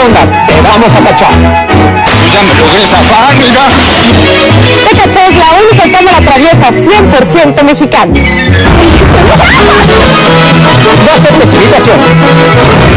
rondas, te vamos a cachar. Ya me logré zafar, mira. Te caché es la única cámara traviesa 100% mexicana. No aceptes imitación.